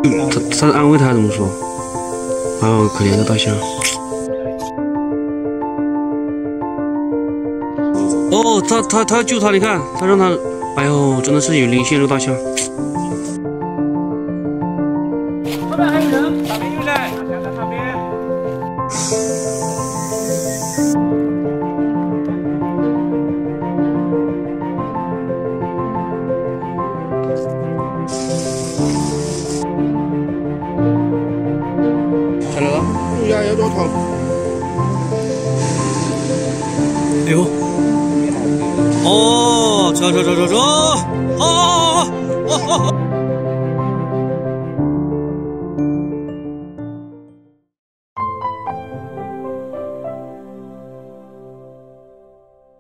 他安慰他怎么说？哎呦，可怜的大象。哦，他要救他，你看，他让他，哎呦，真的是有灵性这个大象。 后面还有人，旁边有人，大象在旁边。 下来了， 要多长？ 哎呦，哦，走，哦。